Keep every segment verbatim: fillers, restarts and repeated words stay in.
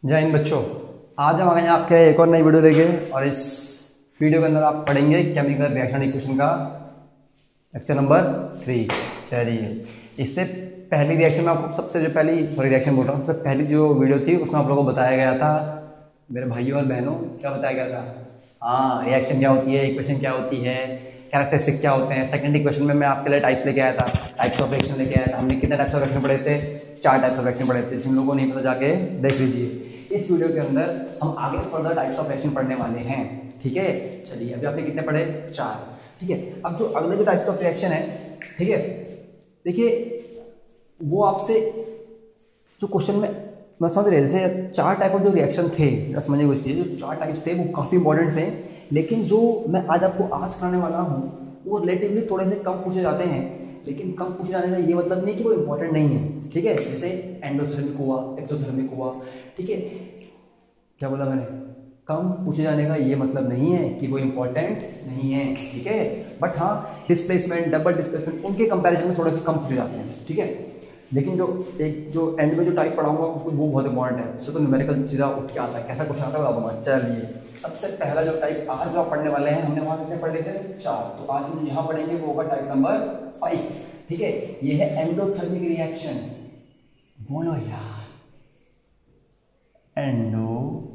जय हिंद बच्चों। आज हम आ गए आपके एक और नई वीडियो लेके और इस वीडियो के अंदर आप पढ़ेंगे केमिकल रिएक्शन इक्वेशन का लेक्चर नंबर थ्री। चलिए, इससे पहली रिएक्शन में आपको सबसे जो पहली सॉरी रिएक्शन बोल रहा हूँ सबसे पहली जो वीडियो थी उसमें आप लोगों को बताया गया था, मेरे भाइयों और बहनों, क्या बताया गया था? हाँ, रिएक्शन क्या होती है, इक्वेशन क्या होती है, कैरेक्टरिस्टिक क्या होते हैं। सेकंड इक्वेशन में मैं आपके लिए टाइप्स लेके आया था, टाइप्स ऑफ रिएक्शन लेके आया था। हमने कितने टाइप्स ऑफ रिएक्शन पढ़े थे? चार टाइप्स ऑफ रिएक्शन पढ़े थे। जिन लोगों को नहीं पता जाके देख लीजिए। इस वीडियो के अंदर हम आगे फर्दर टाइप्स ऑफ रिएक्शन पढ़ने वाले हैं। ठीक है, चलिए अभी आपने कितने पढ़े? चार। ठीक है, अब जो अगले जो टाइप्स ऑफ रिएक्शन है, ठीक है, देखिए वो आपसे जो क्वेश्चन में मैं समझ रहे जैसे चार टाइप ऑफ जो रिएक्शन थे, समझिए कुछ जो चार टाइप्स थे वो काफ़ी इंपॉर्टेंट थे, लेकिन जो मैं आज आपको आज कराने वाला हूँ वो रिलेटिवली थोड़े से कम पूछे जाते हैं। लेकिन कम पूछे जाने का ये मतलब नहीं कि वो इंपॉर्टेंट नहीं है। ठीक है, जैसे एंडोथर्मिक हुआ, एक्सोथर्मिक हुआ। ठीक है, क्या बोला मैंने? कम पूछे जाने का ये मतलब नहीं है कि वो इंपॉर्टेंट नहीं है। ठीक है, बट हाँ डिस्प्लेसमेंट, डबल डिस्प्लेसमेंट उनके कंपैरिजन में थोड़े से कम पूछे जाते हैं। ठीक है, लेकिन जो एक जो एंड में जो टाइप पढ़ाऊंगा उसको वो बहुत इंपॉर्टेंट है। उससे तो न्यूमेरिकल सीधा उठ के आता है, कैसा क्वेश्चन आता है बता दूंगा। चलिए, सबसे पहला जो टाइप आज जो आप पढ़ने वाले हैं, हमने वहाँ कितने पढ़े थे? चार। तो आज हम यहाँ पढ़ेंगे वो होगा टाइप नंबर फाइव। ठीक है, ये है एंडोथर्मिक रिएक्शन। बोलो यार, एंडोथर्मिक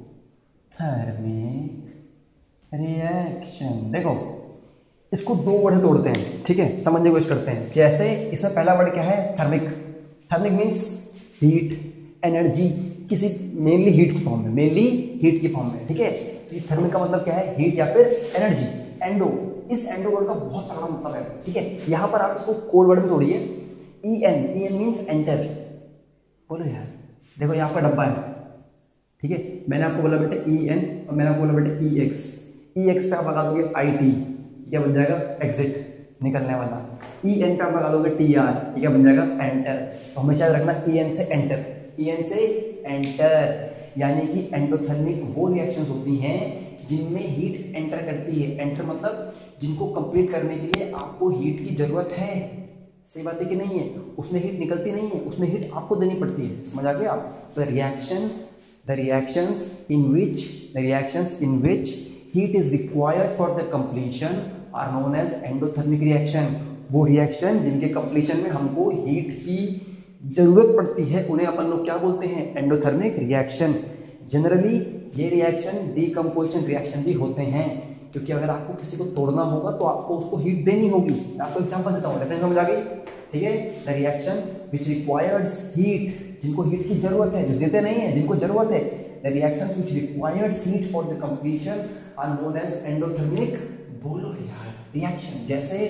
रिएक्शन। देखो इसको दो वर्ड से तोड़ते हैं। ठीक है, समझने की कोशिश करते हैं। जैसे इसमें पहला वर्ड क्या है? Thermic. Thermic means heat, energy, किसी मेनली हीट की फॉर्म में, मेनली हीट की फॉर्म में। ठीक है, तो ये थर्मिक का मतलब क्या है? हीट या फिर एनर्जी। एंडो, इस एंडो वर्ड का बहुत तगड़ा मतलब है। ठीक है, यहाँ पर आप इसको कोड वर्ड में तोड़िए। E N, E N means enter. बोलो यार, देखो यहाँ पर डब्बा है। ठीक है, मैंने आपको बोला बेटे ई एन और मैंने आपको बोला बेटे ई एक्स। ई एक्स पे आप लगा दोगे आई टी, क्या बन जाएगा? एग्जिट, निकलने वाला। ई एन पे आप लगा दोगे टी आर, ये क्या बन जाएगा? एंटर। तो हमेशा याद रखना ई एन से एंटर, ई एन से एंटर, यानी कि एंडोथर्मिक वो रिएक्शंस होती हैं जिनमें हीट एंटर करती है। एंटर मतलब जिनको कंप्लीट करने के लिए आपको हीट की जरूरत है। सही बात है कि नहीं है? उसमें हीट निकलती नहीं है, उसमें हीट आपको देनी पड़ती है। समझ आ गया? तो reaction the reactions in which the reactions in which heat is required for the completion are known as endothermic reaction। वो रिएक्शन जिनके कंप्लीशन में हमको हीट की जरूरत पड़ती है उन्हें अपन लोग क्या बोलते हैं? Endothermic reaction. जनरली ये रिएक्शन डीकम्पोजिशन रिएक्शन भी होते हैं, क्योंकि अगर आपको किसी को तोड़ना होगा तो आपको उसको हीट देनी होगी। मैं आपको एग्जांपल देता हूँ, रेफरेंस समझ आ गई? ठीक है, the reaction which requires heat, जिनको हीट की जरूरत है, जो देते नहीं है, जिनको जरूरत है, the reactions which requires heat for the completion are known as endothermic. बोलो यार, रिएक्शन जैसे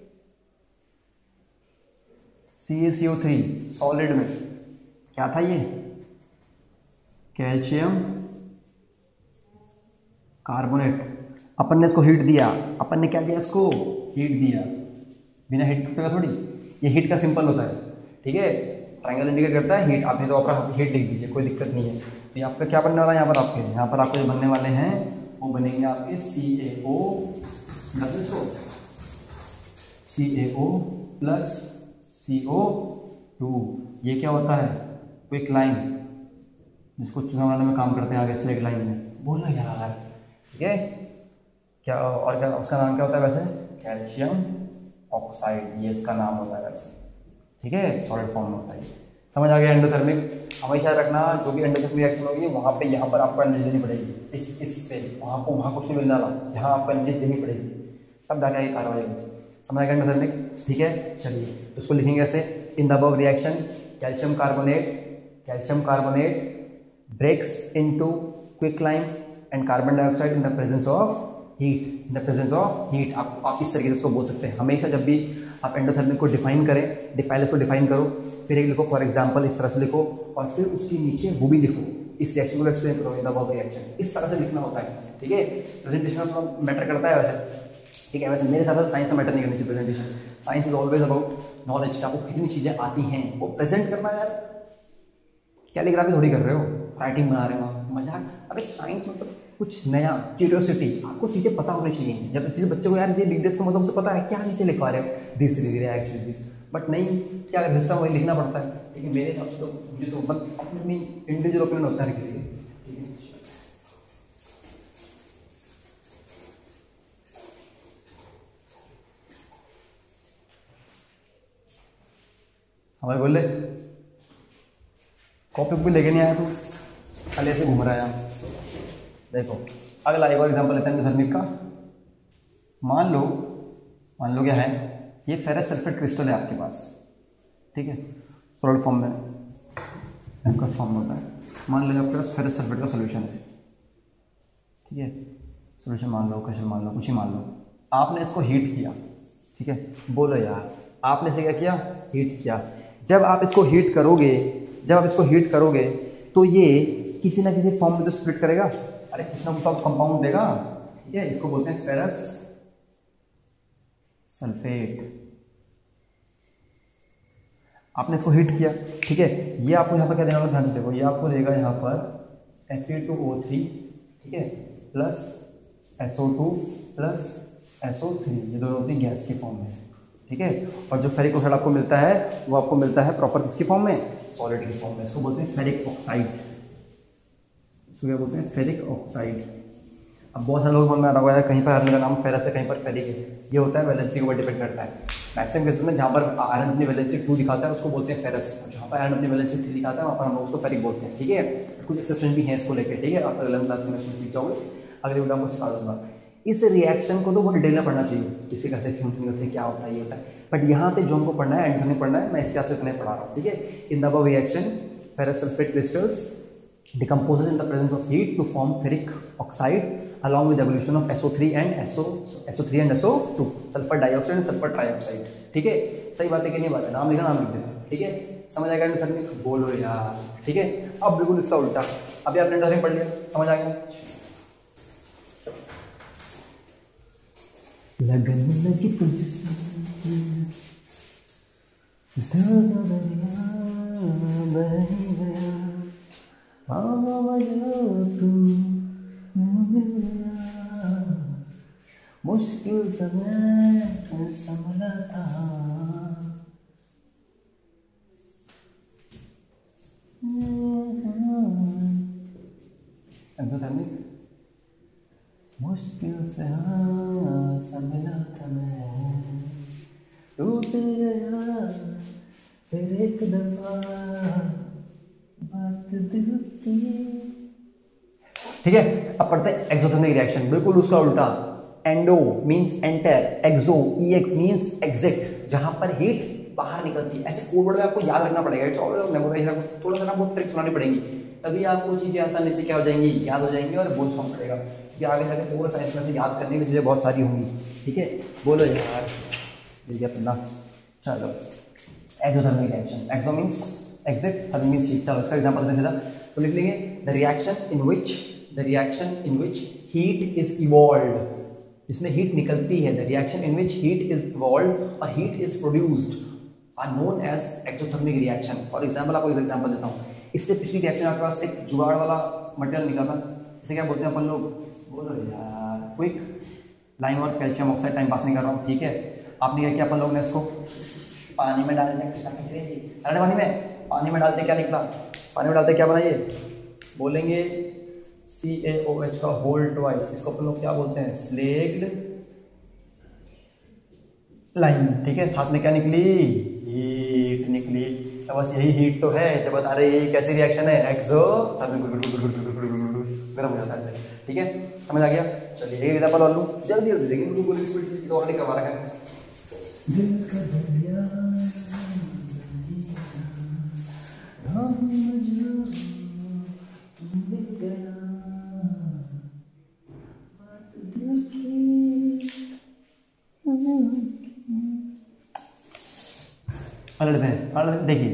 सी ए सी ओ थ्री सॉलिड में क्या था? ये कैल्शियम कार्बोनेट। अपन ने इसको हीट दिया, अपन ने क्या दिया? इसको हीट दिया। बिना हीट टूटेगा थोड़ी, ये हीट का सिंपल होता है। ठीक है, ट्रायंगल इंडिकेट करता है हीट। आपने तो आपका हीट लिख दीजिए, कोई दिक्कत नहीं है। तो यहाँ पे क्या बनने वाला है? यहाँ पर आपके यहाँ पर आपको जो बनने वाले हैं वो बनेंगे आपके C A O plus C A O plus C O two. ये क्या होता है? क्विक लाइन, जिसको चूना बनाने में काम करते हैं आगे से एक लाइन में। बोलो यार, ठीक है, क्या और क्या उसका नाम क्या होता है वैसे? कैल्शियम ऑक्साइड, ये इसका नाम होता है वैसे। ठीक है, सॉलिड फॉर्म में होता है। समझ आ गया? एंडोथर्मिक हमेशा रखना, जो भी एंडोथर्मिक रिएक्शन होगी वहाँ पे यहाँ पर आपको एनर्जी देनी पड़ेगी। इस इस पे वहाँ को वहाँ कुछ नहीं मिलने वाला, यहाँ आपको एनर्जी देनी पड़ेगी, तब जाके ये कार्रवाई होगी। समझ गया एंडोथर्मिक? ठीक है, चलिए तो उसको लिखेंगे ऐसे। In the above reaction calcium carbonate calcium carbonate breaks into quicklime and carbon dioxide in the presence of heat. In the presence of heat, आप आप इस तरीके से उसको बोल सकते हैं। हमेशा जब भी आप एंडोथर्मिक को डिफाइन करें, पहले उसको डिफाइन करो, फिर एक लिखो फॉर एग्जांपल, इस तरह से लिखो, और फिर उसके नीचे वो भी लिखो, इस रिएक्शन को एक्सप्लेन करो, इन द अबव रिएक्शन। इस तरह से लिखना होता है। ठीक है, प्रेजेंटेशन में मैटर करता है वैसे। ठीक है, वैसे मेरे हिसाब से साइंस में मैटर नहीं करनी चाहिए presentation. Science is always about knowledge. आपको कितनी चीजें आती हैं वो प्रेजेंट करना। यार कैलीग्राफी थोड़ी कर रहे हो, राइटिंग बना रहे हो, मजाक। अबे साइंस मतलब कुछ नया, क्यूरियोसिटी, आपको चीजें पता होनी चाहिए। जब किसी बच्चे को यार ये लिख दे तो मतलब उसे पता है क्या नीचे लिखवा रहे हो, दिस रिएक्शन दिस, बट नहीं, क्या सिस्टम वही लिखना पड़ता है। ठीक है, मेरे हिसाब से तो मुझे तो मतलब अपनी इंडिविजुअल ओपिनियन होता है किसी के। हमारे बोले कॉपी भी लेके नहीं आया तू, खाली ऐसे घूम रहा है यहाँ। देखो अगला एक और एग्जाम्पल लेते हैं थर्मिक का। मान लो मान लो क्या है, ये फेरस सल्फेट क्रिस्टल है आपके पास, ठीक है, सॉलिड फॉर्म में, एक्वस फॉर्म में होता है। मान लो आपके पास फेरस सल्फेट का सोल्यूशन है, ठीक है, सोल्यूशन मान लो, क्वेश्चन मान लो, कुछ ही मान लो। आपने इसको हीट किया, ठीक है, बोलो यार आपने इसे क्या किया, हीट किया। जब आप इसको हीट करोगे जब आप इसको हीट करोगे तो ये किसी ना किसी फॉर्म में तो स्प्लिट करेगा, अरे किसी ना कुछ कंपाउंड देगा, ठीक है, इसको बोलते हैं फेरस सल्फेट। आपने इसको हीट किया, ठीक है, ये आपको यहाँ पर क्या देगा, ध्यान से देखो, ये आपको देगा यहाँ पर F A two O three, ठीक है, plus S O two plus S O three, ये दोनों होती गैस की फॉर्म में, ठीक है। और जो फेरिक ऑक्साइड आपको मिलता है वो आपको मिलता है प्रॉपर किसकी फॉर्म में, सॉलिड की फॉर्म में। इसको बोलते हैं फेरिक ऑक्साइड, इसको क्या बोलते हैं, फेरिक ऑक्साइड। अब बहुत सारे लोग मन में आ रहा है कहीं पर आयरन का नाम फेरस है, कहीं पर फेरिक है, ये होता है वैलेंसी के ऊपर डिपेंड करता है। मैक्सिमम केसेस में जहाँ पर आयरन अपनी वैलेंसी टू दिखाता है उसको बोलते हैं फेरस, और जहाँ पर आयरन अपनी वैलेंसी थ्री दिखाता है वहाँ पर हम लोग उसको फेरिक बोलते हैं, ठीक है। कुछ एक्सेप्शन भी हैं इसको लेकर, ठीक है, आप इलेवन क्लास में सीख जाओगे, अगले वीडियो में सिखा दूंगा। इस रिएक्शन को तो बहुत डिटेल में पढ़ना चाहिए, किसी कैसे फ्यूजन से क्या होता है ये होता है, बट यहाँ पे जो हमको पढ़ना है एंड हमें पढ़ना है, मैं इसके आपसे इतने पढ़ा रहा हूँ, ठीक है। In the above reaction ferrous sulphate crystals decomposes in the presence of heat to form ferric oxide along with evolution of S O three and SO S O three and S O two, sulfur dioxide and sulfur trioxide, ठीक है। सही बात है कि नहीं बात है, नाम लिखा नाम लिख देना, ठीक है, समझ आएगा थर्मिक, बोलो यार, ठीक है। अब बिल्कुल इसका उल्टा, अभी आपने थर्मिक पढ़ लिया, समझ आ गया। लगन लगी तुझसे मुश्किल समय संभला था, मुश्किल से हाँ संभला था मैं, टूट गया फिर एक दफा बात दिल की, ठीक है। अब पढ़ते हैं एक्सोथर्मिक रिएक्शन, बिल्कुल उसका उल्टा। Endo means enter, exo E X means exit, जहां पर हीट बाहर निकलती है। ऐसे कोड वर्ड आपको याद रखना पड़ेगा, इट्स ऑल मेमोराइज, थोड़ा सा ना बहुत ट्रिक्स बनानी पड़ेंगी, तभी आपको चीजें आसानी से क्या हो जाएंगी, याद हो जाएंगी और बोल समझ पड़ेगा, कि आगे जाके पूरा साइंस में से याद करने की चीजें बहुत सारी होंगी, ठीक है। बोलो यार, ठीक है पढ़ना, चलो। Exothermic reaction, exo means exit, thermic means heat. चलो इसका एग्जांपल देते सीधा तो लिख लेंगे, the reaction in which the reaction in which heat is evolved, इसमें हीट निकलती है, the reaction in which heat is evolved और heat is produced are known as exothermic reaction. For example आपको एक एग्जांपल देता हूँ, इससे पिछली रिएक्शन आपके पास एक जुगाड़ वाला मटेरियल निकला था, इसे क्या बोलते हैं अपन लोग, बोलो यार, क्विक लाइम और कैल्शियम ऑक्साइड, टाइम पास नहीं कर रहा हूँ, ठीक है। आपने क्या किया, अपन लोग ने इसको पानी में डाल दिया, खिंचा खिंच रही थी, अरे पानी में पानी में डालते क्या निकला, पानी में डालते क्या बनाइए, बोलेंगे सी ए ओ एच का होल ट्वाइस, इसको अपन लोग क्या बोलते हैं, स्लेग्ड लाइम, ठीक है। साथ में क्या निकली, हीट निकली। तो बस यही हीट तो है जो बता रहे ये कैसी रिएक्शन है, एक्सो गर्म हो जाता है, ठीक है, समझ आ गया। चलिए एक एग्जांपल और लूं, जल्दी जल्दी देखिए, मुझे बोलिंग स्पीड से ऑलरेडी करवा रखा है। दिल का दरिया अलग है, अलग देखिए,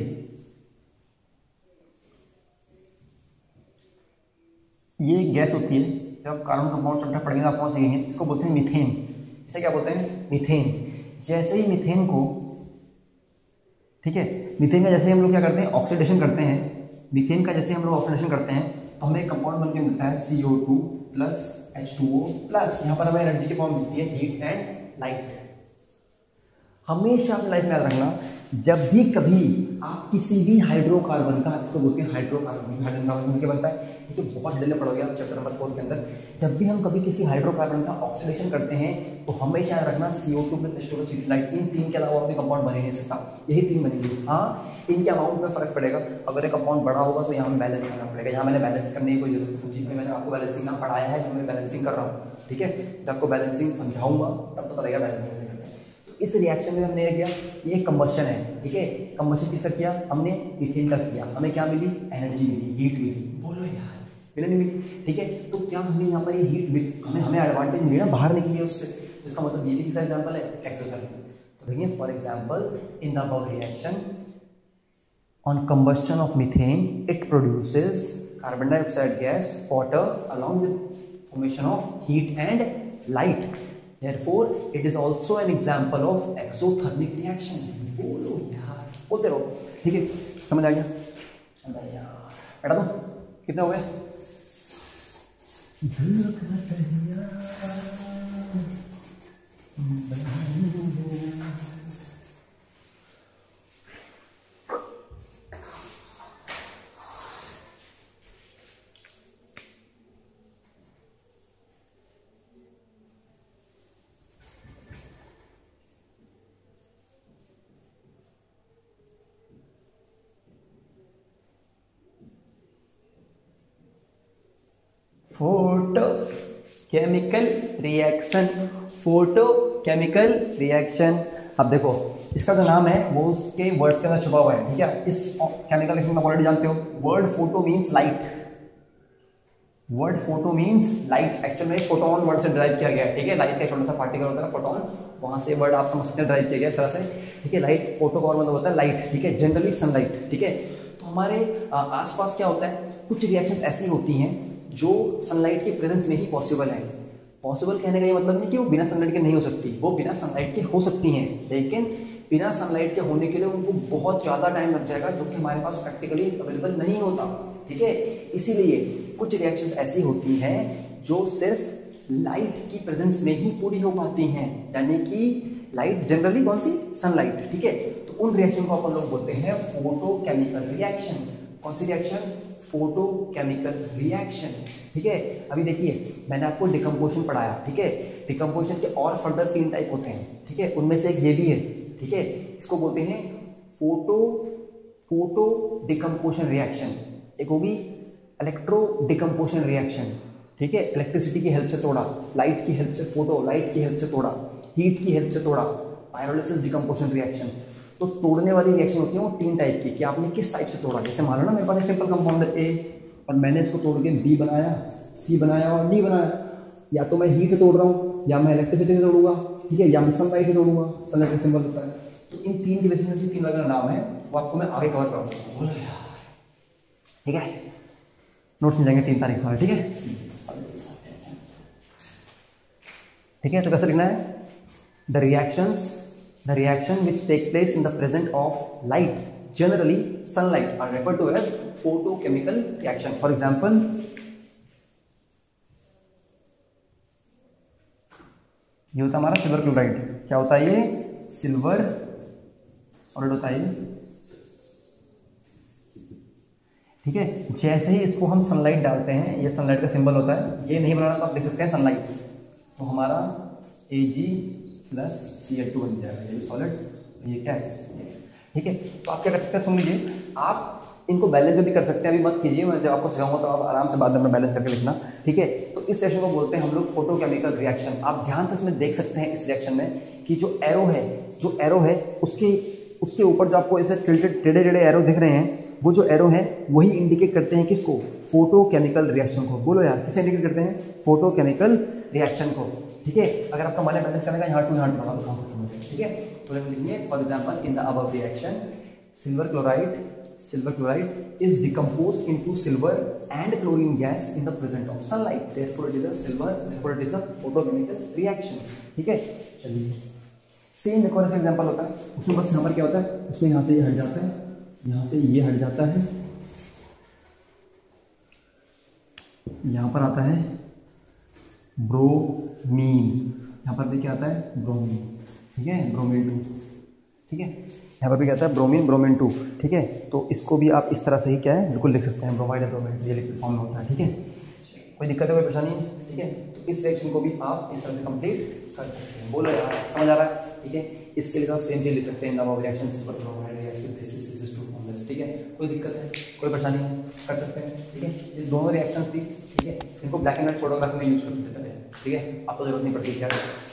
ये गैस होती है, जब कार्बन कंपाउंड चैप्टर पढ़ेंगे आप पहुंच सीखेंगे, इसको बोलते हैं मीथेन। इसे क्या बोलते हैं, मीथेन। जैसे ही मीथेन को, ठीक है, मीथेन का जैसे हम लोग क्या करते हैं, ऑक्सीडेशन करते हैं, मीथेन का जैसे हम लोग ऑक्सीडेशन करते हैं तो हमें एक कंपाउंड बनके मिलता है C O two plus H two O plus, यहाँ पर हमें एनर्जी की फॉर्म मिलती है हीट एंड लाइट। हमेशा अपनी लाइफ में याद रखना, जब भी कभी आप किसी भी हाइड्रोकार्बन का, इसको बोलते हैं हाइड्रोकार्बन, हाइड्रोकार्बन क्या बनता है, ये तो बहुत डिटेल में पढ़ोगे आप चैप्टर नंबर फोर के अंदर। जब भी हम कभी किसी हाइड्रोकार्बन का ऑक्सीडेशन करते हैं तो हमेशा याद रखना C O two plus H two plus C two, light इन तीन के अलावा कोई कंपाउंड बन ही नहीं सकता, यही तीन बनेंगे। हाँ, इनके अमाउंट में फर्क पड़ेगा, अगर एक कंपाउंड बड़ा होगा तो यहाँ में बैलेंस करना पड़ेगा। यहाँ मैंने बैलेंस करने की कोई जरूरत नहीं समझी, मैंने आपको बैलेंसिंग नाम पढ़ाया है, मैं बैलेंसिंग कर रहा हूँ, ठीक है। जब आपको बैलेंसिंग समझाऊंगा तब पता लगेगा बैलेंसिंग कैसे करते हैं। तो इस रिएक्शन में हमने किया, ये कंबशन है, ठीक है। कंबशन किसका किया हमने, मीथेन का किया, हमें क्या मिली, एनर्जी मिली, हीट मिली। बोलो यार, मिली नहीं मिली, ठीक है। तो क्या हमने यहाँ पर ये हीट हमें हमें एडवांटेज मिली ना, बाहर निकली है उससे, तो इसका मतलब ये भी किसका एग्जाम्पल है, एक्सोथर्मिक। तो देखिए for example in the above reaction on combustion of methane it produces carbon dioxide gas, water along with formation of heat and light. Therefore it is also an example of exothermic reaction. बोलो यार, बोलते रहो, ठीक है। समझ आ गया, समझ यार, बैठा दो, कितने हो गए, photochemical reaction, photochemical reaction. अब देखो इसका जो नाम है वो उसके वर्ड के अंदर छुपा हुआ है, ठीक है। इस केमिकल रिएक्शन आप ऑलरेडी जानते हो, word photo means light, word photo means light, actual में फोटोन वर्ड से ड्राइव किया गया है, ठीक है। लाइट का छोटा सा पार्टिकल होता है फोटोन, वहां से वर्ड आप समझ सकते हैं ड्राइव किया गया इस तरह से, ठीक है। लाइट, फोटो का और मतलब होता है लाइट, ठीक है, जनरली सनलाइट, ठीक है। तो हमारे आसपास क्या होता है, कुछ रिएक्शन ऐसी होती हैं जो सनलाइट के प्रेजेंस में ही पॉसिबल है। पॉसिबल कहने का ये मतलब नहीं कि वो बिना सनलाइट के नहीं हो सकती, वो बिना सनलाइट के हो सकती हैं, लेकिन बिना सनलाइट के होने के लिए उनको बहुत ज़्यादा टाइम लग जाएगा, जो कि हमारे पास प्रैक्टिकली अवेलेबल नहीं होता, ठीक है। इसीलिए कुछ रिएक्शंस ऐसी होती हैं जो सिर्फ लाइट की प्रेजेंस में ही पूरी हो पाती हैं, यानी कि लाइट जनरली कौन सी, सनलाइट, ठीक है। तो उन रिएक्शन को अपन लोग बोलते हैं फोटोकेमिकल रिएक्शन। कौन सी रिएक्शन, फोटोकेमिकल रिएक्शन, ठीक है। अभी देखिए मैंने आपको डिकम्पोजिशन पढ़ाया, ठीक है। डिकम्पोजिशन के और फर्दर तीन टाइप होते हैं, ठीक है, उनमें से एक ये भी है, ठीक है। इसको बोलते हैं फोटो फोटो डिकम्पोजिशन रिएक्शन। एक होगी इलेक्ट्रो डिकम्पोजिशन रिएक्शन, ठीक है, इलेक्ट्रिसिटी की हेल्प से तोड़ा, लाइट की हेल्प से, फोटो लाइट की हेल्प से तोड़ा, हीट की हेल्प से तोड़ा, पायरोलिसिस डिकम्पोजिशन रिएक्शन। तो तोड़ने वाली रिएक्शन होती है वो तीन टाइप की, कि आपने किस टाइप से तोड़ा। जैसे मान लो ना मेरे पास एक सिंपल कंपाउंड है ए, और मैंने इसको तोड़ के बी बनाया, सी बनाया और डी बनाया। या तो मैं हीट से तोड़ रहा हूँ, या मैं इलेक्ट्रिसिटी से तोड़ूंगा, ठीक है, या मैं सनलाइट से तोड़ूंगा, सनलाइट का सिंबल होता है। तो इन तीन की वजह से तीन अलग अलग नाम है, वो आपको मैं आगे कवर करूँगा, ठीक है। नोट्स मिल जाएंगे तीन तारीख से, ठीक है, ठीक है। तो कैसे लिखना है, the reactions The reaction which take place in the presence of light, generally sunlight, are referred to as photochemical reaction. For example, ये होता है हमारा सिल्वर क्लोराइड। क्या होता है ये, सिल्वर सॉलिड होता है ये, ठीक है। जैसे ही इसको हम सनलाइट डालते हैं, ये सनलाइट का सिंबल होता है, ये नहीं बनाना तो आप देख सकते हैं सनलाइट, तो हमारा Ag plus C H two बन जाएगा, ये सॉलिड, ये क्या है, ठीक है। तो आप क्या कर सकते हैं, सुन लीजिए, आप इनको बैलेंस भी कर सकते हैं, अभी मत कीजिए, मैं जब आपको सिखाऊंगा तो आप आराम से बाद में बैलेंस करके लिखना, ठीक है। तो इस रिएक्शन को बोलते हैं हम लोग फोटोकेमिकल रिएक्शन। आप ध्यान से इसमें देख सकते हैं इस रिएक्शन में कि जो एरो है, जो एरो है उसके उसके ऊपर जो आपको ऐसे टिल्टेड टेढ़े टेढ़े एरो दिख रहे हैं, वो जो एरो है वही इंडिकेट करते हैं किसको, फोटोकेमिकल रिएक्शन को। बोलो यार, किसे इंडिकेट करते हैं, फोटोकेमिकल रिएक्शन को, ठीक है। अगर आपका मन है बैलेंस करने का, यहाँ टू यहाँ टू बना दो, ठीक है। तो लिखिए for example in the above reaction silver chloride silver chloride is decomposed into silver and chlorine gas in the presence of sunlight, therefore it is a silver, therefore it is a photochemical reaction, ठीक है। चलिए same एक और example होता है, उसमें बस number क्या होता है, उसमें यहाँ से ये हट जाता है, यहाँ से ये हट जाता है, यहाँ पर आता है ब्रोमीन, यहाँ पर भी क्या आता है, ब्रोमीन, ठीक है, ब्रोमीन टू, ठीक है। यहाँ पर भी कहता है ब्रोमीन ब्रोमीन टू, ठीक है। तो इसको भी आप इस तरह से ही क्या है बिल्कुल लिख सकते हैं, ब्रोमाइड या ब्रोमाइड, ये लिक्विड फॉर्म में होता है, ठीक है। कोई दिक्कत है, कोई परेशानी है, ठीक है। तो इस रिएक्शन को भी आप इस तरह से कंप्लीट कर सकते हैं। बोलो यार, समझ आ रहा है, ठीक है। इसके लिए आप सेम चीज लिख सकते हैं, number of reactions for bromide reaction this this this is to form this, ठीक है। कोई दिक्कत है, कोई परेशानी है, कर सकते हैं, ठीक है। ये दोनों रिएक्शंस थी, ठीक है। इनको ब्लैक एंड व्हाइट फोटोग्राफी में यूज कर सकते हैं, ठीक है। आपको जरूरत नहीं पड़ती क्या।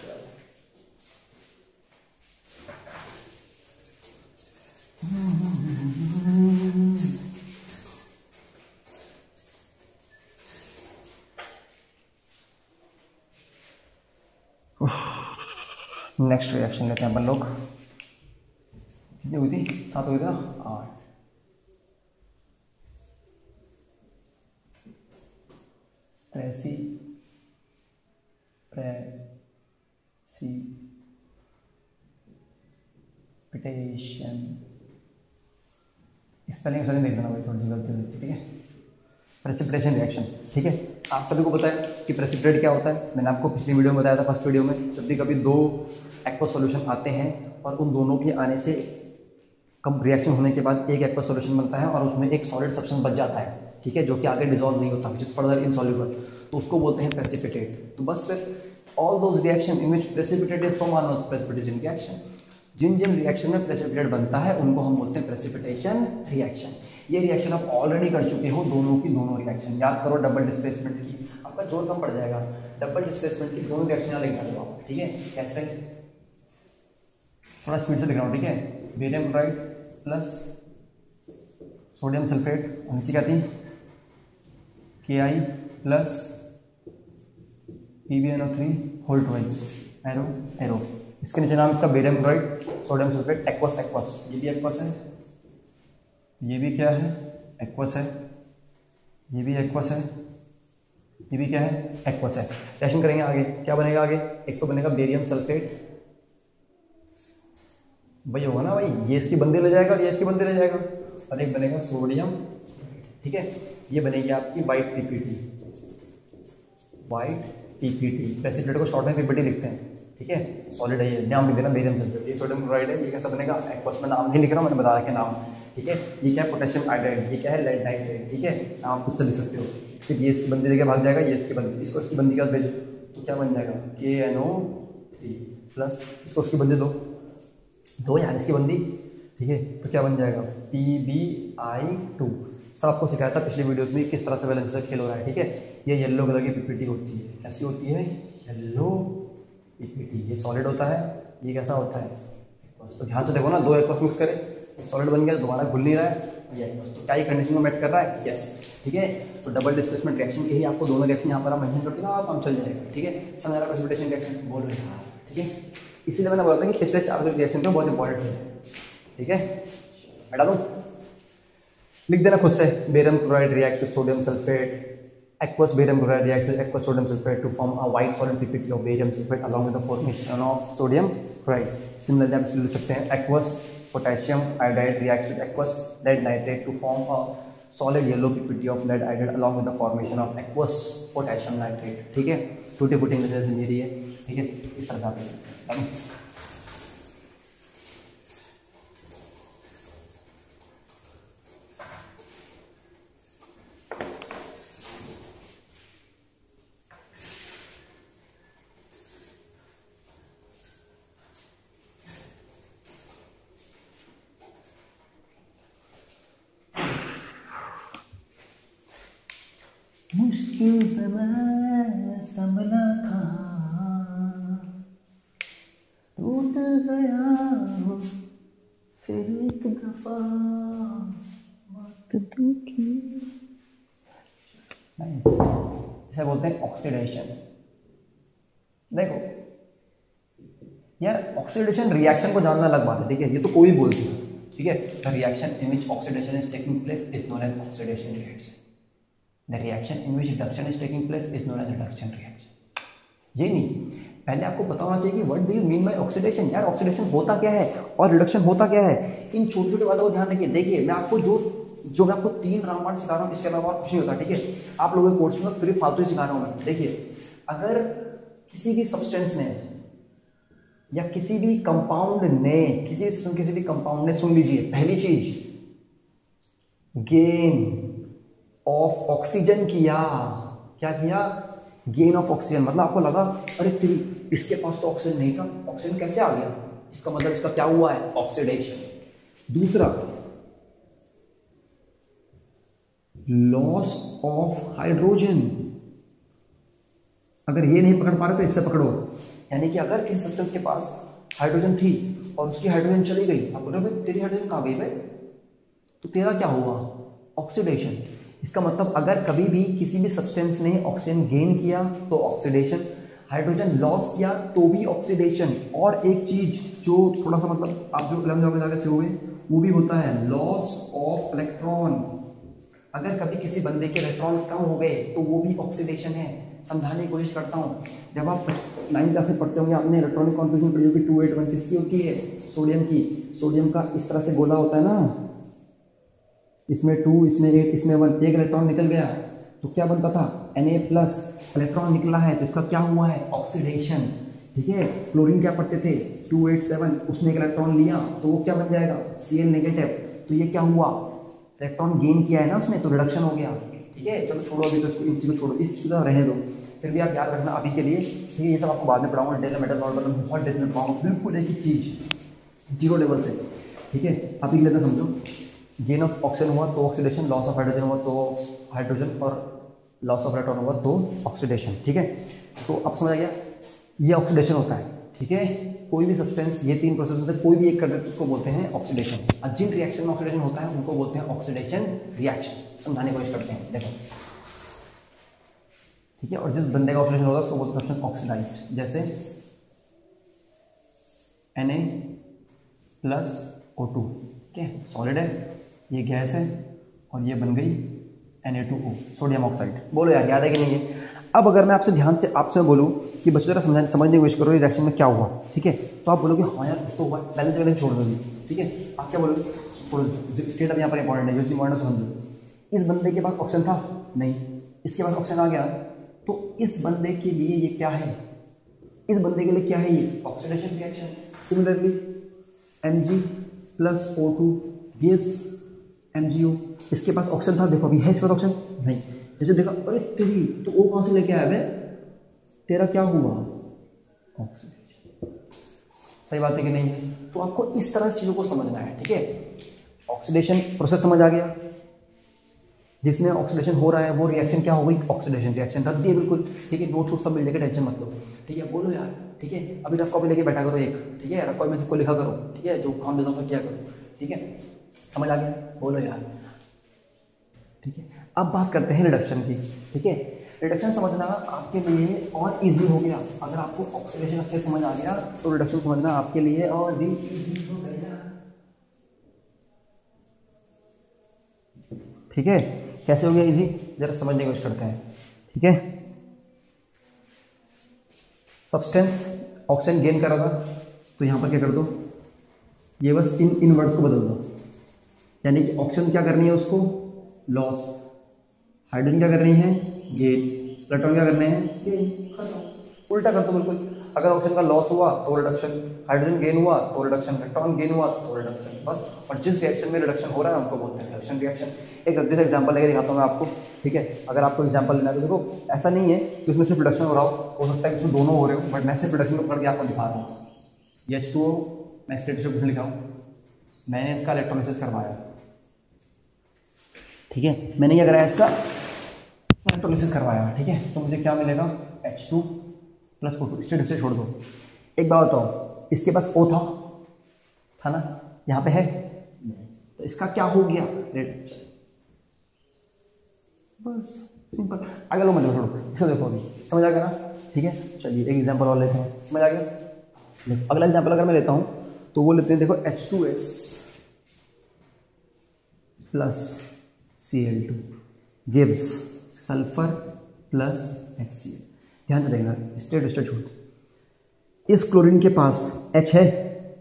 नेक्स्ट रिएक्शन लेते हैं अपन लोग। कितनी हुई थी, सात हुई थी ना, आठ। प्रेसी प्रेसिपिटेशन, स्पेलिंग स्पेलिंग देख लेना भाई, थोड़ी सी गलती होती है, ठीक है। प्रेसिपिटेशन रिएक्शन, ठीक है। आप सभी को पता है कि प्रेसिपिटेट क्या होता है। मैंने आपको पिछली वीडियो में बताया था, फर्स्ट वीडियो में, जब भी कभी दो एक्वस सॉल्यूशन आते हैं और उन दोनों के आने से कम रिएक्शन होने के बाद एक एक्वस सॉल्यूशन बनता है और उसमें एक सॉलिड सब्सटेंस बच जाता है, ठीक है, जो कि आगे डिसॉल्व नहीं होता, विच इज फर्दर इनसॉल्युबल, तो उसको बोलते हैं प्रेसिपिटेट। तो बस फिर all those reaction in which precipitate is form are known precipitation reaction. जिन जिन रिएक्शन में प्रेसिपिटेट बनता है उनको हम बोलते हैं प्रेसिपिटेशन रिएक्शन। ये रिएक्शन आप ऑलरेडी कर चुके हो, दोनों की दोनों रिएक्शन याद करो। डबल डिस्प्लेसमेंट की आपका जोर कम पड़ जाएगा, डबल डिस्प्लेसमेंट की दोनों रिएक्शन लेकर दो आप, ठीक है। कैसे, थोड़ा स्पीड से दिख रहा हूँ, ठीक है। Barium chloride plus sodium sulphate, नीचे क्या थी, K I plus P B N O three whole twice arrow arrow. इसके नीचे नाम इसका barium chloride, sodium sulphate, aqueous aqueous, ये भी एक्वस है, ये भी क्या है, एक्वस है, ये भी एक्वस है, ये भी क्या है, एक्वस है। रिएक्शन करेंगे आगे, क्या बनेगा आगे, एक तो बनेगा बेरियम सल्फेट, वही होगा ना भाई, ये इसकी बंदे ले जाएगा और ये इसकी बंदे ले जाएगा, और एक बनेगा सोडियम, ठीक है। ये बनेगी आपकी white PPT, white PPT. Precipitate को शॉर्ट में पीपीटी लिखते हैं, ठीक है। सॉलिड है ये, नाम लिख देना बेरियम सल्फेट, ये सोडियम क्लोराइड है, ये कैसा बनेगा, एक्वस। में नाम नहीं लिख रहा हूँ, मैंने बता रखा नाम, ठीक है। ये क्या है, पोटेशियम आयोडाइड, ये क्या है, लेड नाइट्रेट, ठीक है। नाम खुद से लिख सकते हो। फिर ये इसकी बंदी लेके भाग जाएगा, ये इसकी बंदी, इसको इसकी बंदी का भेजो तो क्या बन जाएगा, के एन ओ थ्री प्लस, इसको उसकी बंदी दो दो यार इसकी बंदी, ठीक है। तो क्या बन जाएगा, पी बी आई टू। सब आपको सिखाया था पिछले वीडियोस में किस तरह से बैलेंस से खेल हो रहा है, ठीक है। ये येलो कलर की पीपीटी होती है, कैसी होती है, येलो पीपीटी। ये सॉलिड होता है, ये कैसा होता है, तो ध्यान से देखो ना, दो एक्वस मिक्स करें, सॉलिड बन गया, दोबारा घुल नहीं रहा है, ये एक्वस। तो क्या ये कंडीशन को मेट कर रहा है, यस, ठीक है। तो डबल डिस्प्लेसमेंट रिएक्शन के ही आपको दोनों रिएक्शन यहाँ पर आप मेंशन करते हो, आप काम चल जाएगा, ठीक है। समझ आ रहा है, प्रेसिपिटेशन रिएक्शन बोल रहे हैं, ठीक है। इसीलिए मैंने बोला था कि पिछले चार रिएक्शन तो बहुत इंपॉर्टेंट है, ठीक है। हटा दो, लिख देना खुद से, barium chloride react with sodium sulphate, aqueous barium chloride reacts with aqueous sodium sulfate to form a white solid P P T of barium sulfate along with the formation of sodium chloride. Similarly आप इसलिए लिख सकते हैं aqueous potassium iodide reacts with aqueous lead nitrate to form a solid yellow P P T of lead iodide along with the formation of aqueous potassium nitrate, ठीक है। टूटी फूटी जैसे मेरी है, ठीक है, इस तरह से आप लिख सकते हैं। मुश्किल समय संभला था, टूट गया फिर एक दफा बात दुखी। इसे बोलते हैं ऑक्सीडेशन। देखो यार, ऑक्सीडेशन रिएक्शन को जानना अलग बात है, ठीक है, ये तो कोई भी बोलती है, ठीक है। The reaction in which oxidation is taking place is known as oxidation reaction. The reaction in which reduction is taking place is known as reduction reaction. ये नहीं, पहले आपको पता होना चाहिए कि what do you mean by oxidation। यार oxidation होता क्या है और रिडक्शन होता क्या है, इन छोटी छोटी बातों को ध्यान रखिए। देखिए मैं आपको जो जो मैं आपको तीन रामबाण सिखा रहा हूँ, इसके अलावा कुछ नहीं होता, ठीक है। आप लोगों के कोर्स में फिर फालतू ही सिखा रहा हूँ मैं। देखिए, अगर किसी भी सब्सटेंस ने या किसी भी कंपाउंड ने किसी किसी भी कंपाउंड ने, सुन लीजिए पहली चीज, गेन ऑफ ऑक्सीजन किया। क्या किया? Gain of oxygen. मतलब आपको लगा अरे तेरी इसके पास तो ऑक्सीजन नहीं था, ऑक्सीजन कैसे आ गया? इसका मतलब इसका क्या हुआ है? ऑक्सीडेशन। दूसरा, लॉस ऑफ हाइड्रोजन। अगर ये नहीं पकड़ पा रहे तो इससे पकड़ो, यानी कि अगर किसी सब्सटेंस के पास हाइड्रोजन थी और उसकी हाइड्रोजन चली गई, आप बोलो भाई तेरी हाइड्रोजन कहाँ गई भाई, तो तेरा क्या हुआ? ऑक्सीडेशन। इसका मतलब अगर कभी भी किसी भी सब्सटेंस ने ऑक्सीजन गेन किया तो ऑक्सीडेशन, हाइड्रोजन लॉस किया तो भी ऑक्सीडेशन। और एक चीज जो थोड़ा सा मतलब आप जो इलेवन में जाकर से हुए वो भी होता है, लॉस ऑफ इलेक्ट्रॉन। अगर कभी किसी बंदे के इलेक्ट्रॉन कम हो गए तो वो भी ऑक्सीडेशन है। समझाने की कोशिश करता हूँ, जब आप नाइन्थ क्लास में पढ़ते होंगे आपने इलेक्ट्रॉनिक कॉन्फ़िगरेशन पढ़ी होगी, टू एट वन किसकी होती है? सोडियम की। सोडियम का इस तरह से गोला होता है ना, इसमें टू, इसमें एट, इसमें वन, एक इलेक्ट्रॉन निकल गया तो क्या बनता था? N A plus. इलेक्ट्रॉन निकला है तो इसका क्या हुआ है? ऑक्सीडेशन। ठीक है। क्लोरीन क्या पढ़ते थे? टू एट सेवन, उसने एक इलेक्ट्रॉन लिया तो वो क्या बन जाएगा? C L negative. तो ये क्या हुआ? इलेक्ट्रॉन गेन किया है ना उसने, तो रिडक्शन हो गया। ठीक है, चलो छोड़ो अभी तो इसको, इन चीज़ को छोड़ो, इस चीज़ को रहने दो। फिर भी आप याद रखना अभी के लिए, ठीक है, ये सब आपको बाद में पढ़ाऊंगा, डिटेल में मेटल नॉर्मल में बहुत डिटेल में पढ़ाऊंगा, बिल्कुल एक ही चीज़ जीरो लेवल से। ठीक है, अभी के लिए तो समझो, गेन ऑफ ऑक्सीजन हुआ तो ऑक्सीडेशन, लॉस ऑफ हाइड्रोजन हुआ तो हाइड्रोजन, और लॉस ऑफ इलेक्ट्रॉन हुआ तो ऑक्सीडेशन। ठीक है, तो अब समझ आ गया, ये ऑक्सीडेशन होता है। ठीक है, कोई भी सब्सटेंस ये तीन प्रोसेस में से कोई भी एक कर दे तो उसको बोलते हैं ऑक्सीडेशन। और जिन रिएक्शन में ऑक्सीडेशन होता है उनको बोलते हैं ऑक्सीडेशन रिएक्शन। समझाने की कोशिश करते हैं, देखो। ठीक है, और जिस बंदे का ऑक्सीडेशन होगा उसको बोलते हैं सब्सटेंस ऑक्सीडाइज्ड। जैसे N A plus O two, ठीक है, सॉलिड है, ये गैस है, और ये बन गई N A two O, sodium oxide. बोलो यार, याद है कि नहीं है? अब अगर मैं आपसे ध्यान से आपसे बोलूं कि बच्चों जरा समझ समझने की कोशिश करो रिएक्शन में क्या हुआ, ठीक है, तो आप बोलोगे हाँ यार कुछ तो हुआ, पहले जगह छोड़ दोगे। ठीक है, आप क्या बोलोगे? छोड़ दो, स्टेट अब यहाँ पर इंपॉर्टेंट है, जो इंपॉर्टेंट समझो। इस बंदे के पास ऑक्सीजन था नहीं, इसके पास ऑक्सीजन आ गया, तो इस बंदे के लिए ये क्या है? इस बंदे के लिए क्या है? ये oxidation reaction. Similarly M G plus O two gives M G O. इसके पास ऑक्सीजन था, देखो अभी है इसके पास ऑक्सीजन नहीं, जैसे देखा अरे तेरी तो ओ कहाँ से लेके आया बे, तेरा क्या हुआ? ऑक्सीडेशन। सही बात है कि नहीं? तो आपको इस तरह से चीजों को समझना है। ठीक है, ऑक्सीडेशन प्रोसेस समझ आ गया, जिसमें ऑक्सीडेशन हो रहा है वो रिएक्शन क्या हो गई? Oxidation reaction. रख दिए बिल्कुल। ठीक है, नोट शूट सब मिल जाएगा, टेंशन मत लो। ठीक है, बोलो यार। ठीक है, अभी रफ कॉपी लेके बैठा करो एक, ठीक है, रफ कॉपी में सबको लिखा करो। ठीक है, जो काम देता हूँ किया करो। ठीक है, समझ आ गया? बोलो यार। ठीक है, अब बात करते हैं रिडक्शन की। ठीक है, रिडक्शन समझना आपके लिए और इजी हो गया। अगर आपको ऑक्सीडेशन अच्छे से समझ आ गया तो रिडक्शन समझना आपके लिए और भी इजी हो गया। ठीक है, कैसे हो गया इजी? जरा समझने की कोशिश करते हैं। ठीक है, सब्सटेंस ऑक्सीजन गेन कर रहा था तो यहां पर क्या कर दो, ये बस इन इन वर्ड्स को बदल दो, यानी कि ऑक्सीजन क्या करनी है उसको? लॉस। हाइड्रोजन क्या करनी है? गेन। इलेक्ट्रॉन क्या करने हैं? गेन। खत्म। उल्टा कर दो बिल्कुल। अगर ऑक्सीजन का लॉस हुआ तो रिडक्शन, हाइड्रोजन गेन हुआ तो रिडक्शन, इलेक्ट्रॉन गेन हुआ तो रिडक्शन, बस। और जिस रिएक्शन में रिडक्शन हो रहा है हमको बोलते हैं रिडक्शन रिएक्शन। एक गलती से एग्जांपल लेकर दिखाता हूँ मैं आपको। ठीक है, अगर आपको एग्जांपल लेना है तो देखो, ऐसा नहीं है कि उसमें सिर्फ रिडक्शन हो रहा हो, हो सकता है कि उसमें दोनों हो रहे हो, बट मैं सिर्फ रिडक्शन को पकड़ के आपको दिखा रहा हूँ। ये एच टू ओ मैं स्टेट से लिखा हूँ, मैंने इसका इलेक्ट्रोलिसिस करवाया। ठीक है, मैंने ये कराया इसका इलेक्ट्रोलिसिस करवाया। ठीक है, तो मुझे क्या मिलेगा? H two plus O two. State से छोड़ दो। एक बात बताओ, इसके पास O था था ना, यहाँ पे है, तो इसका क्या हो गया? रिडक्शन। बस सिंपल। आगे लो, मत छोड़ो, इसको देखो अभी समझ आ गया ना? ठीक है, चलिए एक एग्जांपल और लेते हैं, समझ आ गया? अगला एग्जांपल अगर मैं लेता हूँ तो वो लेते हैं, देखो H two S plus C L two gives sulphur plus H C L. ध्यान से देखना, स्टेट स्टेट छूट। इस क्लोरीन के पास H है,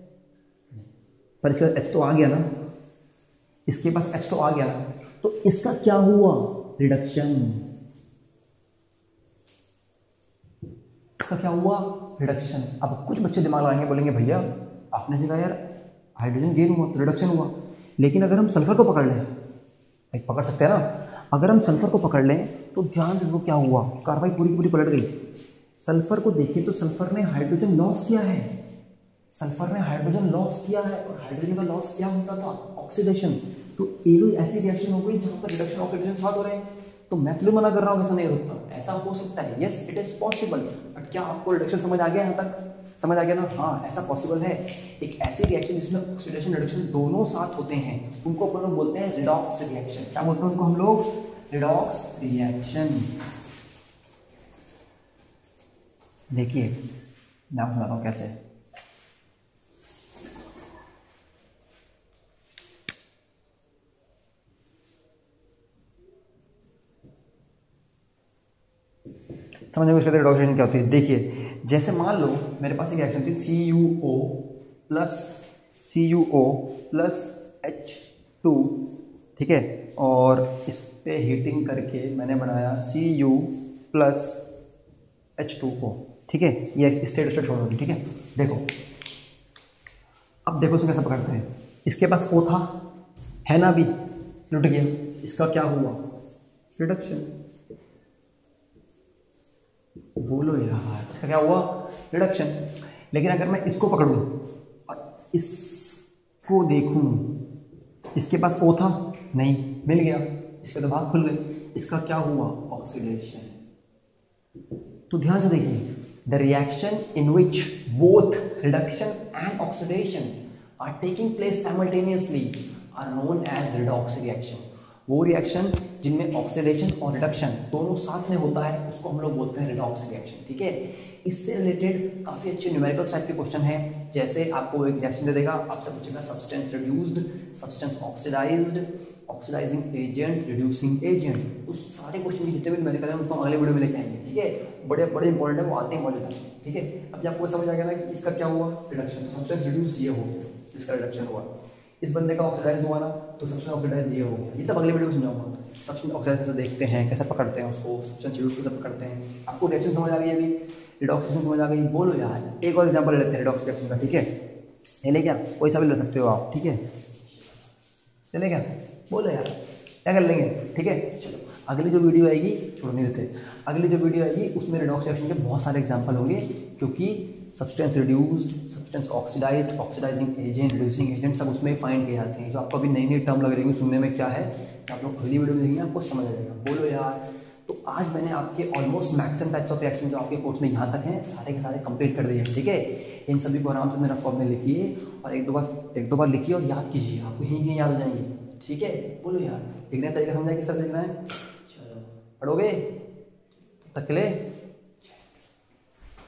पर इसका H तो आ गया ना, इसके पास H तो आ गया ना, तो इसका क्या हुआ? रिडक्शन। इसका क्या हुआ, रिडक्शन। अब कुछ बच्चे दिमाग लगाएंगे, बोलेंगे भैया आपने सिखा यार हाइड्रोजन गेन हुआ तो रिडक्शन हुआ, लेकिन अगर हम सल्फर को पकड़ लें, एक पकड़ सकते हैं ना, अगर हम सल्फर को पकड़ लें तो ध्यान देखो क्या हुआ, कार्बाइड पूरी की पूरी पलट गई। सल्फर को देखें तो सल्फर ने हाइड्रोजन लॉस किया है, सल्फर ने हाइड्रोजन लॉस किया है, और हाइड्रोजन का लॉस क्या होता था, ऑक्सीडेशन। तो एक ऐसी रिएक्शन हो गई जहां पर रिडक्शन ऑक्सीडेशन साथ हो रहे हैं। तो मैं क्यों मना कर रहा हूँ, ऐसा नहीं होता, ऐसा हो सकता है, yes it is possible. But क्या आपको रिडक्शन समझ आ गया, यहाँ तक समझ आ गया ना, हाँ ऐसा पॉसिबल है। एक ऐसी रिएक्शन जिसमें ऑक्सीडेशन रिडक्शन दोनों साथ होते हैं, उनको अपन लोग बोलते हैं रिडॉक्स रिएक्शन। क्या बोलते हैं उनको हम लोग, रिडॉक्स रिएक्शन। देखिए मैं आपको बताता हूँ कैसे। समझो इसका रिडॉक्स रिएक्शन क्या होती है। देखिए जैसे मान लो मेरे पास एक रिएक्शन थी C U O plus C U O plus H two, ठीक है, और इस पे हीटिंग करके मैंने बनाया C U plus H two O, ठीक है, ये स्टेट स्टेट छोड़ दोगी, ठीक है। देखो अब देखो इसमें कैसे पकड़ते हैं, इसके पास ओ था है ना, अभी लुट गया, इसका क्या हुआ, रिडक्शन। बोलो यार इसका क्या हुआ, रिडक्शन। लेकिन अगर मैं इसको पकड़ूं और इसको देखूं, इसके पास ओ था नहीं, मिल गया, इसके तो भाग खुल गए, इसका क्या हुआ, ऑक्सीडेशन। तो ध्यान से देखिए, the reaction in which both reduction and oxidation are taking place simultaneously are known as redox reaction. वो रिएक्शन जिनमें ऑक्सीडेशन और रिडक्शन दोनों साथ में होता है उसको हम लोग बोलते हैं रिडॉक्स रिएक्शन, ठीक है। इससे रिलेटेड काफी अच्छे न्यूमेरिकल टाइप के क्वेश्चन है, जैसे आपको एक रिएक्शन दे देगा, आपसे पूछेगा substance reduced, substance oxidised, oxidising agent, reducing agent. उस सारे क्वेश्चन की जितने भी न्यूमेरिकल हैं उसको अगले वीडियो में लेके आएंगे, ठीक है। बड़े बड़े इंपॉर्टेंट है, वो आते हैं मौजूद है, ठीक है। अब आपको समझ आ गया ना कि इसका क्या हुआ, रिडक्शन। तो सब्सटेंस रिड्यूस्ड ये हो गया, इसका रिडक्शन हुआ। इस बंदे का ऑक्सीडाइज हुआ ना, तो सब्सटेंस ऑक्सीडाइज ये हो गया। ये सब अगले वीडियो में समझाऊंगा। सब्सटेंस ऑक्सीडाइज कैसे देखते हैं, कैसे पकड़ते हैं उसको, सब्सटेंस रिड्यूस कैसे पकड़ते हैं। आपको रिएक्शन समझ आ गई, अभी रिडॉक्स रिएक्शन समझ आ गई। बोलो यार एक और एग्जांपल ले लेते हैं रिडॉक्स रिएक्शन का, ठीक है। ले क्या, कोई सा भी ले सकते हो आप, ठीक है। चले क्या, बोलो यार क्या कर लेंगे, ठीक है। चलो अगली जो वीडियो आएगी, छोड़ नहीं देते, अगली जो वीडियो आएगी उसमें रिडॉक्स रिएक्शन के बहुत सारे एग्जांपल होंगे, क्योंकि substance reduced, substance oxidised, oxidising agent, reducing agent सब उसमें फाइंड किए जाते हैं। जो आपको अभी नई नई टर्म लग रही है सुनने में क्या है, आप लोग अगली वीडियो में देखेंगे आपको समझ आ जाएगा। बोलो यार। तो आज मैंने आपके almost maximum types of reaction जो आपके कोर्स में यहाँ तक हैं सारे के सारे कंप्लीट कर दिए, ठीक है। इन सभी को आराम से मेरा फॉर्म में लिखिए और एक दो बार एक दो बार लिखिए और याद कीजिए, आपको यहीं कहीं याद हो जाएंगे, ठीक है। बोलो यार, लिखने का तरीका समझाए किस तरह से लिखना है, चलो पढ़ोगे तक के लिए।